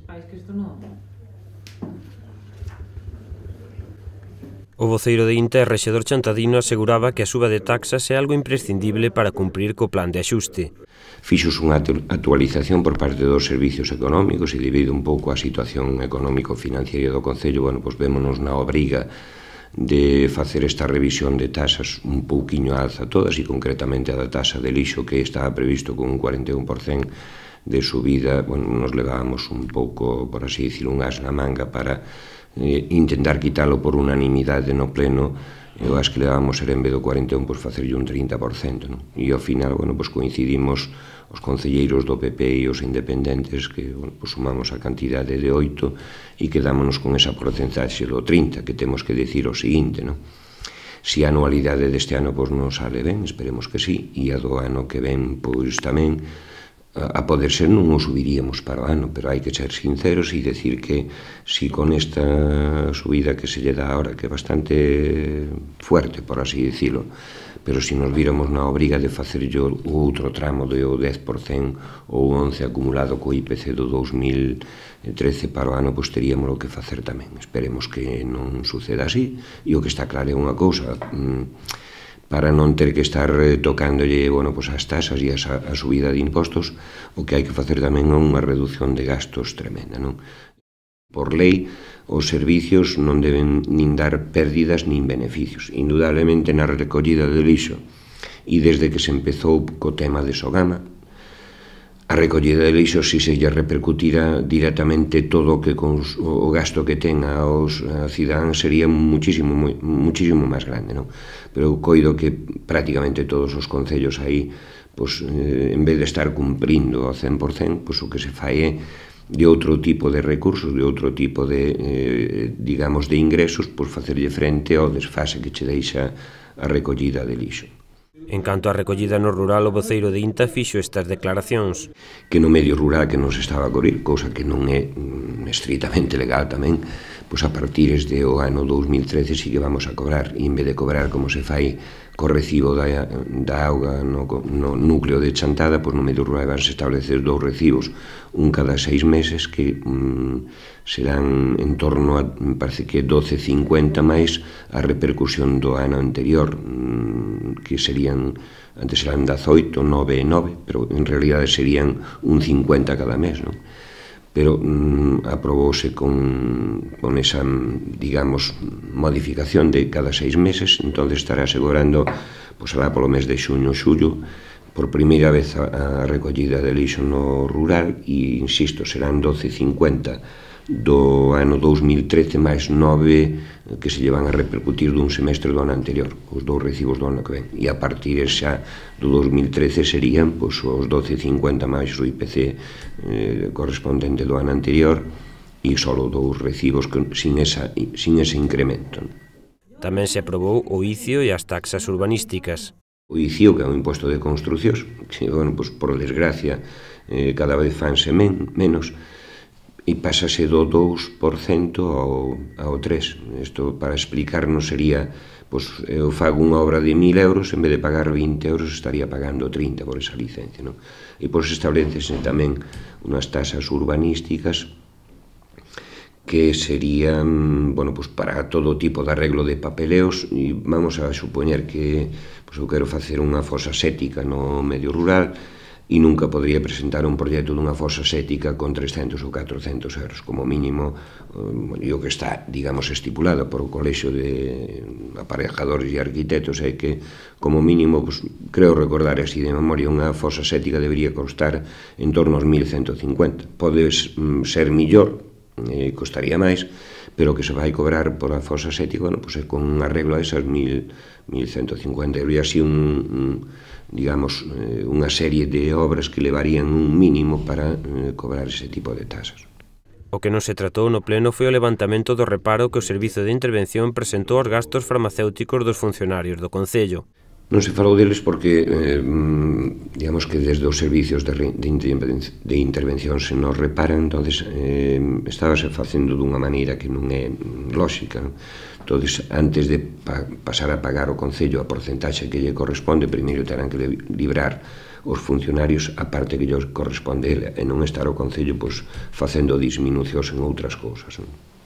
O voceiro de INTA, Rexedor Chantadino, aseguraba que a suba de taxas é algo imprescindible para cumprir co plan de axuste. Fixos unha actualización por parte dos servicios económicos e debido un pouco á situación económico-financiera do Concello, pois vémonos na obriga de facer esta revisión de taxas un pouquiño alza todas e concretamente a da taxa de lixo que estaba previsto con un 41% de subida, nos levábamos un pouco, por así dicir, un as na manga para intentar quitalo por unanimidade no pleno. Eu acho que levábamos en vez do 41 por facerlle un 30%, non? E ao final, pois coincidimos os concelleiros do PP e os independentes que, pois sumamos a cantidade de 8 e quedámonos con esa porcentaxe do 30, que temos que decir o seguinte, non? Si a anualidade deste ano, pois non sale ben, esperemos que sí, e a do ano que ven, pois tamén, a poder ser non o subiríamos para o ano, pero hai que ser sinceros e decir que si con esta subida que se lle dá ahora, que é bastante fuerte, por así dicilo, pero si nos víramos na obriga de facer o outro tramo do 10% ou 11% acumulado co IPC do 2013 para o ano, pois teríamos o que facer tamén. Esperemos que non suceda así, e o que está claro é unha cousa, para non ter que estar tocándolle as taxas e a subida de impostos, o que hai que facer tamén é unha reducción de gastos tremenda, non? Por lei, os servicios non deben nin dar pérdidas nin beneficios. Indudablemente na recollida de lixo, e desde que se empezou co tema de Sogama, a recollida de lixo si se lle repercutira directamente todo o gasto que ten aos cidadáns sería muchísimo máis grande, non? Pero coido que prácticamente todos os concellos aí, pois, en vez de estar cumprindo ao 100%, pois o que se fai é de outro tipo de recursos, de outro tipo de, digamos, de ingresos, pois facerlle frente ao desfase que che deixa a recollida de lixo. En canto á recollida no rural, o voceiro de INTA fixo estas declaracións. Que no medio rural que non se estaba a cobrir, cousa que non é estritamente legal tamén, pois a partir do ano 2013 sí que vamos a cobrar, e en vez de cobrar como se fai co recibo da auga no núcleo de Chantada, pois no medio rural van se establecer 2 recibos, un cada 6 meses, que serán en torno a, me parece que 12,50 máis a repercusión do ano anterior, que serían, antes eran 18, 9 e 9, pero en realidade serían un 50 cada mes, non? Pero aprobouse con esa, digamos, modificación de cada 6 meses, entón estará asegurando, pois alá polo mes de xuño, xullo, por primeira vez a recollida de lixo no rural, e, insisto, serán 12,50 do ano 2013 máis 9 que se llevan a repercutir dun semestre do ano anterior, os 2 recibos do ano que ven, e a partir xa do 2013 serían os 12,50 máis o IPC correspondente do ano anterior, e só 2 recibos sin ese incremento. Tamén se aprobou o ICIO e as taxas urbanísticas. O ICIO, que é un imposto de construcións, que, por desgracia, cada vez fanse menos, e pásase do 2% ao 3%. Isto, para explicarnos, sería, pois, eu fago unha obra de 1.000 euros, en vez de pagar 20 euros, estaría pagando 30 por esa licencia, non? E pois establecese tamén unhas taxas urbanísticas que serían, pois para todo tipo de arreglo de papeleos, e vamos a supoñer que pois eu quero facer unha fosa séptica no medio rural, e nunca podría presentar un proxecto dunha fosa séptica con 300 ou 400 euros, como mínimo, e o que está, digamos, estipulado por o Colexio de Aparejadores e Arquitectos é que, como mínimo, creo recordar así de memoria, unha fosa séptica debería costar en torno aos 1.150. Pode ser millor, costaría máis, pero que se vai cobrar por a fosa séptica, pois é con un arreglo a esas 1.150 euros, e así digamos, unha serie de obras que levarían un mínimo para cobrar ese tipo de tasas. O que non se tratou no pleno foi o levantamento do reparo que o Servizo de Intervención presentou aos gastos farmacéuticos dos funcionarios do Concello. Non se falou deles porque, digamos que desde os servicios de intervención se nos reparan, entonces estábase facendo dunha maneira que non é lóxica. Entonces, antes de pasar a pagar o Concello a porcentaxe que lle corresponde, primeiro terán que librar os funcionarios a parte que lle corresponde e non estar o Concello facendo disminucións en outras cousas.